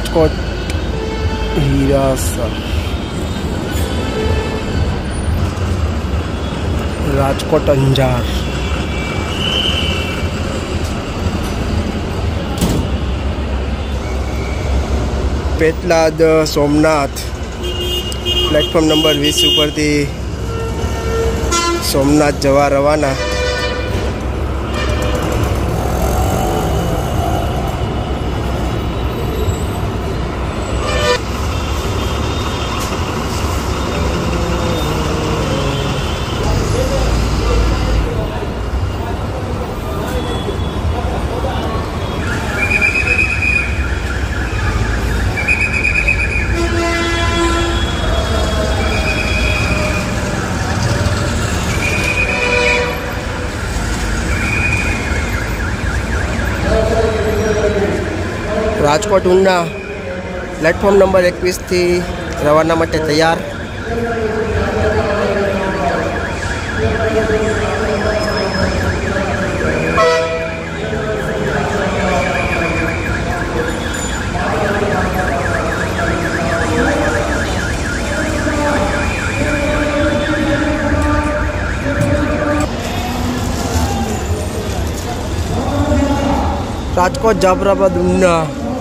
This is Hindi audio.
राजकोट हीरासर, राजकोट अंजार, पेटलाद सोमनाथ प्लेटफॉर्म नंबर 20 पर थी सोमनाथ जवा रवाना। राजकोट ऊना प्लेटफॉर्म नंबर 21 थी रवाना माटे तैयार। राजकोट जाफराबाद ऊना